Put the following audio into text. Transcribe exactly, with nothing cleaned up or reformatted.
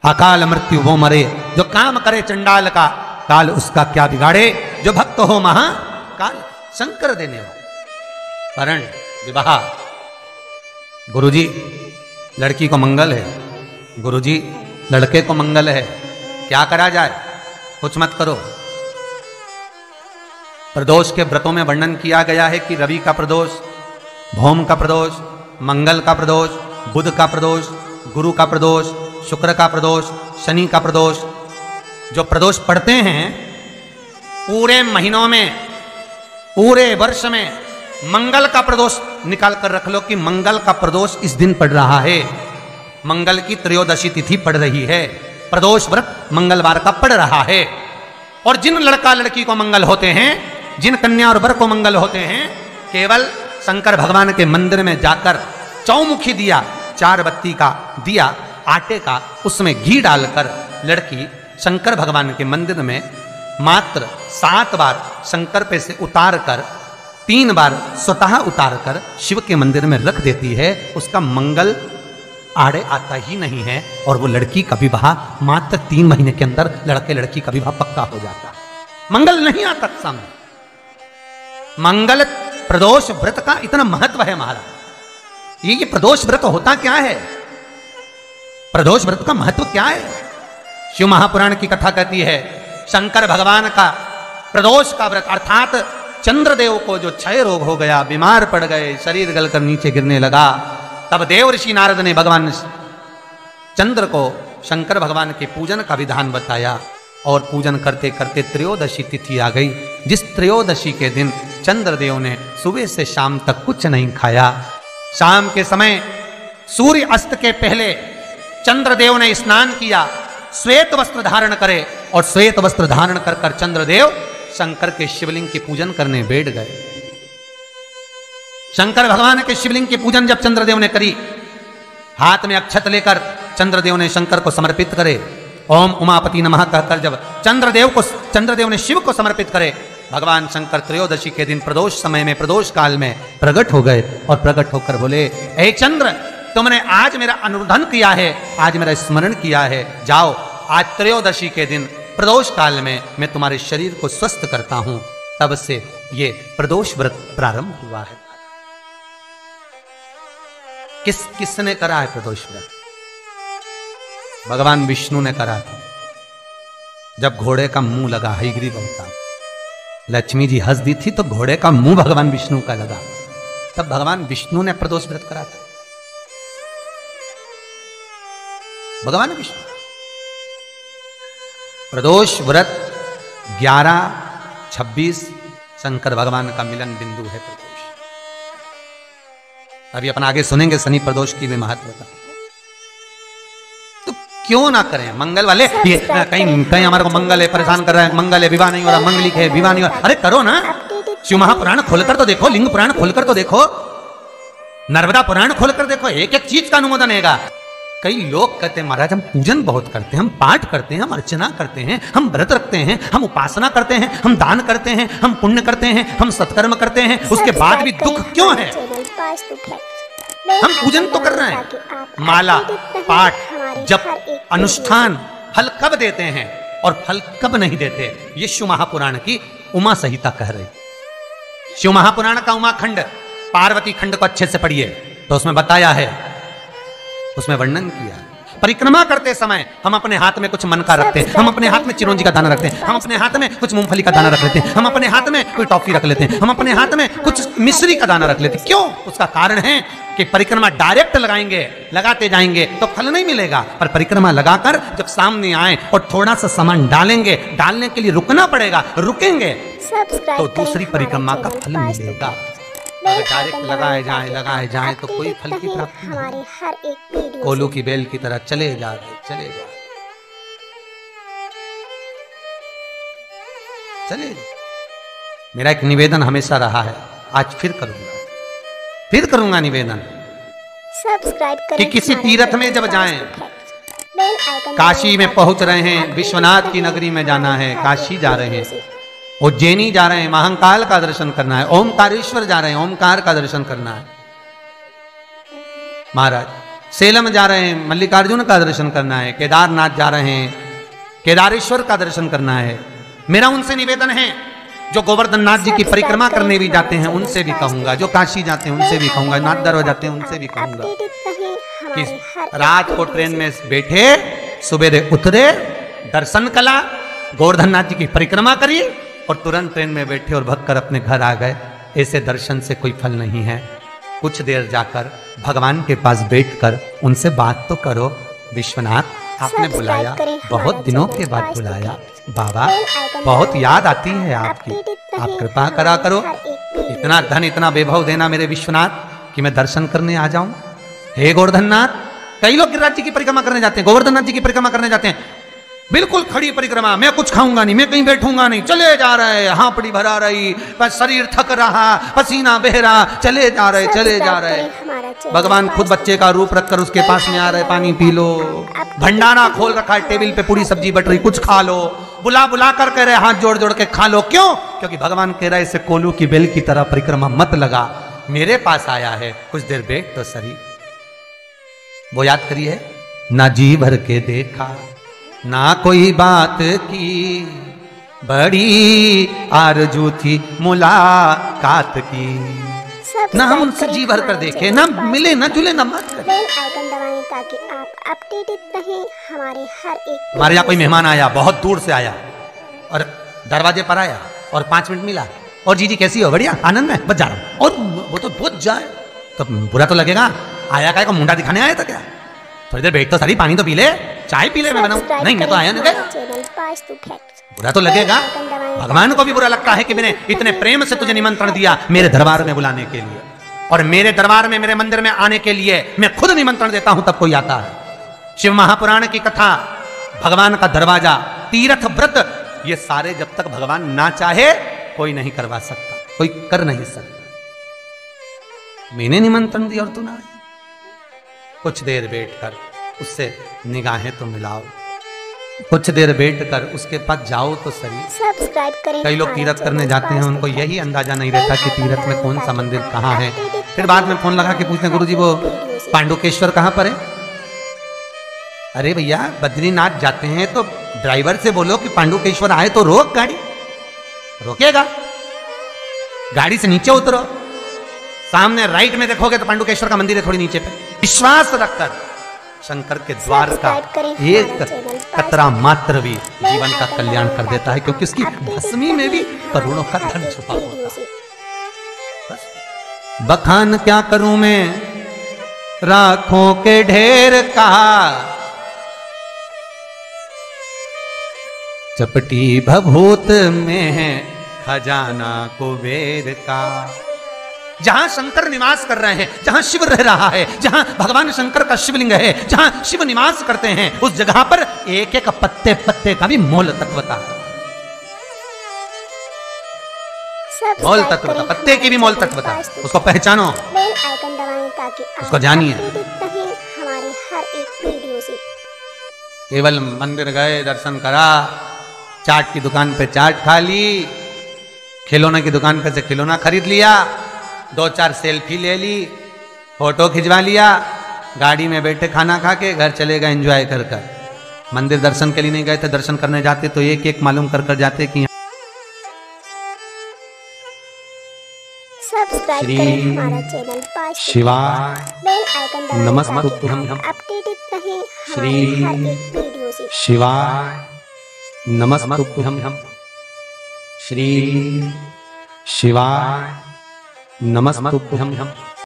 अकाल मृत्यु वो मरे, जो काम करे चंडाल का, काल उसका क्या बिगाड़े, जो भक्त हो महा काल। शंकर देने वाला वरण विवाह। गुरुजी लड़की को मंगल है, गुरुजी लड़के को मंगल है, क्या करा जाए, कुछ मत करो। प्रदोष के व्रतों में वर्णन किया गया है कि रवि का प्रदोष, भौम का प्रदोष, मंगल का प्रदोष, बुध का प्रदोष, गुरु का प्रदोष, शुक्र का प्रदोष, शनि का प्रदोष। जो प्रदोष पड़ते हैं पूरे महीनों में, पूरे वर्ष में, मंगल का प्रदोष निकाल कर रख लो कि मंगल का प्रदोष इस दिन पड़ रहा है, मंगल की त्रयोदशी तिथि पड़ रही है, प्रदोष व्रत मंगलवार का पड़ रहा है। और जिन लड़का लड़की को मंगल होते हैं, जिन कन्या और वर को मंगल होते हैं, केवल शंकर भगवान के मंदिर में जाकर चौमुखी दिया, चार बत्ती का दिया आटे का, उसमें घी डालकर लड़की शंकर भगवान के मंदिर में मात्र सात बार शंकर पे से उतार कर, तीन बार स्वतः उतार कर शिव के मंदिर में रख देती है। उसका मंगल आड़े आता ही नहीं है और वो लड़की का विवाह मात्र तीन महीने के अंदर लड़के लड़की का विवाह पक्का हो जाता है। मंगल नहीं आता सामने। मंगल प्रदोष व्रत का इतना महत्व है महाराज। ये, ये प्रदोष व्रत होता क्या है, प्रदोष व्रत का महत्व क्या है? शिव महापुराण की कथा कहती है शंकर भगवान का प्रदोष का व्रत, अर्थात चंद्रदेव को जो क्षय रोग हो गया, बीमार पड़ गए, शरीर गलकर नीचे गिरने लगा, तब देव ऋषि नारद ने भगवान चंद्र को शंकर भगवान के पूजन का विधान बताया और पूजन करते करते त्रयोदशी तिथि आ गई। जिस त्रयोदशी के दिन चंद्रदेव ने सुबह से शाम तक कुछ नहीं खाया। शाम के समय सूर्य अस्त के पहले चंद्रदेव ने स्नान किया, श्वेत वस्त्र धारण करे और श्वेत वस्त्र धारण कर कर चंद्रदेव शंकर के शिवलिंग के पूजन करने बैठ गए। शंकर भगवान के शिवलिंग के पूजन जब चंद्रदेव ने करी, हाथ में अक्षत लेकर चंद्रदेव ने शंकर को समर्पित करे, ओम उमापति नमः कहकर जब चंद्रदेव को चंद्रदेव ने शिव को समर्पित करे, भगवान शंकर त्रयोदशी के दिन प्रदोष समय में, प्रदोष काल में प्रकट हो गए और प्रकट होकर बोले, ए चंद्र, तुमने आज मेरा अनुरोधन किया है, आज मेरा स्मरण किया है, जाओ आज त्रयोदशी के दिन प्रदोष काल में मैं तुम्हारे शरीर को स्वस्थ करता हूं। तब से ये प्रदोष व्रत प्रारंभ हुआ है। किस किसने करा है प्रदोष व्रत? भगवान विष्णु ने करा था। जब घोड़े का मुंह लगा, हयग्रीव अवतार, लक्ष्मी जी हंस दी थी तो घोड़े का मुंह भगवान विष्णु का लगा, तब भगवान विष्णु ने प्रदोष व्रत करा था। भगवान विष्णु प्रदोष व्रत ग्यारह छब्बीस शंकर भगवान का मिलन बिंदु है प्रदोष। अभी अपन आगे सुनेंगे शनि प्रदोष की भी महत्वता। तो क्यों ना करें मंगल वाले, ये कहीं कहीं हमारे को मंगल है परेशान कर रहा है, मंगल है विवाह नहीं हो रहा, मंगलिक है विवाह नहीं हो रहा, अरे करो ना। शिव महापुराण खोलकर तो देखो, लिंग पुराण खोलकर तो देखो, नर्मदा पुराण खोलकर देखो, एक एक चीज का अनुमोदन है। कई लोग कहते हैं महाराज हम पूजन बहुत करते हैं, हम पाठ करते हैं, हम अर्चना करते हैं, हम व्रत रखते हैं, हम उपासना करते हैं, हम दान करते हैं, हम पुण्य करते हैं, हम सत्कर्म करते हैं, उसके बाद भी दुख क्यों है? हम पूजन तो कर रहे हैं, माला पाठ जप अनुष्ठान फल कब देते हैं और फल कब नहीं देते, ये शिव महापुराण की उमा संहिता कह रही। शिव महापुराण का उमा खंड, पार्वती खंड को अच्छे से पढ़िए तो उसमें बताया है, उसमें वर्णन किया। परिक्रमा करते समय हम अपने हाथ में कुछ मन का रखते हैं, हम अपने हाथ में चिरौंजी का दाना रखते हैं, हम अपने हाथ में कुछ मूंगफली का दाना रख लेते हैं, हम अपने हाथ में कोई टॉफी रख लेते हैं, हम अपने हाथ में कुछ मिश्री का दाना रख लेते हैं। क्यों? उसका कारण है कि परिक्रमा डायरेक्ट लगाएंगे, लगाते जाएंगे तो फल नहीं मिलेगा, पर परिक्रमा लगाकर जब सामने आए और थोड़ा सा सामान डालेंगे, डालने के लिए रुकना पड़ेगा, रुकेंगे तो दूसरी परिक्रमा का फल मिलेगा। अगर डायरेक्ट लगाए जाए लगाए जाए तो कोई फल की प्राप्ति नहीं। कोलू की बेल की तरह चले जा रहे चले जा चले जा। मेरा एक निवेदन हमेशा रहा है, आज फिर करूंगा, फिर करूंगा निवेदन कि किसी तीर्थ में जब जाएं, काशी में पहुंच रहे हैं, विश्वनाथ की नगरी में जाना है, काशी जा रहे हैं, उज्जैनी जा रहे हैं, महाकाल का दर्शन करना है, ओमकारेश्वर जा रहे हैं, ओमकार का दर्शन करना है। महाराज सेलम जा रहे हैं, मल्लिकार्जुन का दर्शन करना है, केदारनाथ जा रहे हैं, केदारेश्वर का दर्शन करना है। मेरा उनसे निवेदन है, जो गोवर्धन नाथ जी की परिक्रमा करने भी जाते हैं उनसे भी कहूंगा, जो काशी जाते हैं उनसे भी कहूंगा, नाथ दरबार जाते हैं उनसे भी कहूंगा कि रात को ट्रेन में बैठे, सुबेरे उतरे, दर्शन कला, गोवर्धन नाथ जी की परिक्रमा करी और तुरंत ट्रेन में बैठे और भगकर अपने घर आ गए। ऐसे दर्शन से कोई फल नहीं है। कुछ देर जाकर भगवान के पास बैठकर उनसे बात तो करो। विश्वनाथ आपने बुलाया, बहुत दिनों के बाद बुलाया, बाबा बहुत याद आती है आपकी, आप कृपा करा करो, इतना धन इतना वैभव देना मेरे विश्वनाथ कि मैं दर्शन करने आ जाऊं। हे गोवर्धन नाथ, कई लोग गिरिराज जी की परिक्रमा करने जाते हैं, गोवर्धन नाथ जी की परिक्रमा करने जाते हैं, बिल्कुल खड़ी परिक्रमा, मैं कुछ खाऊंगा नहीं, मैं कहीं बैठूंगा नहीं, चले जा रहे, हांपड़ी भरा रही, बस शरीर थक रहा, पसीना बह रहा, चले जा रहे चले जा रहे। भगवान खुद बच्चे का रूप रखकर उसके पास में आ रहे, पानी पी लो, भंडारा खोल रखा है, टेबल पे पूरी सब्जी बट रही, कुछ खा लो, बुला बुला कर कह रहे हाथ जोड़ जोड़ के खा लो। क्यों? क्योंकि भगवान कह रहा है इसे कोलू की बेल की तरह परिक्रमा मत लगा, मेरे पास आया है, कुछ देर बैठ तो सही। वो याद करिए, ना जी भर के देखा ना कोई बात की, बड़ी आरजू थी मुलाकात की, ना हम उनसे जी भर कर देखे, ना मिले ना जुले ना बात करें। बेल आइकन दबाएं ताकि आप अपडेटेड रहें हमारे हर एक। हमारे यहाँ कोई मेहमान आया, बहुत दूर से आया और दरवाजे पर आया और पांच मिनट मिला, और जीजी कैसी हो? बढ़िया, आनंद में, बस जा रहा हूँ। और वो तो बहुत जाए तो बुरा तो लगेगा, आया क्या को मुंडा दिखाने आया था क्या? थोड़ी देर बैठ तो सारी, पानी तो पी ले, चाय पी ले, मैं बनाऊं। नहीं मैं तो आया नहीं, बुरा तो लगेगा। भगवान को भी बुरा लगता है कि मैंने इतने प्रेम से तुझे निमंत्रण दिया मेरे दरबार में बुलाने के लिए, और मेरे दरबार में मेरे मंदिर में आने के लिए मैं खुद निमंत्रण देता हूं तब कोई आता है। शिव महापुराण की कथा, भगवान का दरवाजा, तीर्थ व्रत, ये सारे जब तक भगवान ना चाहे कोई नहीं करवा सकता, कोई कर नहीं सकता। मैंने निमंत्रण दिया और तू ना आई। कुछ देर बैठकर उससे निगाहें तो मिलाओ, कुछ देर बैठकर उसके पास जाओ तो सही। सब्सक्राइब करें। कई लोग तीर्थ करने जाते हैं, उनको यही अंदाजा नहीं रहता कि तीर्थ में कौन सा मंदिर कहाँ है। फिर बाद में फोन लगा के पूछते हैं गुरुजी वो पांडुकेश्वर कहाँ पर है? अरे भैया बद्रीनाथ जाते हैं तो ड्राइवर से बोलो कि पांडुकेश्वर आए तो रोक गाड़ी, रोकेगा, गाड़ी से नीचे उतरो, सामने राइट में देखोगे तो पांडुकेश्वर का मंदिर है थोड़ी नीचे पे। विश्वास रखकर शंकर के द्वार का एक कतरा मात्र भी जीवन का कल्याण कर देता है, क्योंकि उसकी भस्मी में भी करोड़ों का धन छुपा होता है। बखान क्या करूं मैं राखों के ढेर का, चपटी भभूत में है खजाना कुबेर का। जहां शंकर निवास कर रहे हैं, जहां शिव रह रहा है, जहां भगवान शंकर का शिवलिंग है, जहां शिव निवास करते हैं, उस जगह पर एक एक पत्ते पत्ते का भी मोल तत्वता है। मोल तत्वता, पत्ते की भी मोल तत्वता, उसको पहचानो, बेल आइकन दबाएं ताकि उसको जानिए। हमारे हर एक वीडियो से। केवल मंदिर गए, दर्शन करा, चाट की दुकान पे चाट खा ली, खिलौने की दुकान पे से खिलौना खरीद लिया, दो चार सेल्फी ले ली, फोटो खिंचवा लिया, गाड़ी में बैठे खाना खा के घर चले गए एंजॉय कर कर। मंदिर दर्शन के लिए नहीं गए थे, दर्शन करने जाते तो एक एक मालूम कर कर जाते कि सब्सक्राइब करें हमारा चैनल शिवाय बेल आइकन दबाएं नमस्ते ताकि हम हम अपडेटेड रहें श्री हमारे हर एक वीडियो से। शिवाय नमस्ते हम हम श्री शिवाय नमस्ते हम हम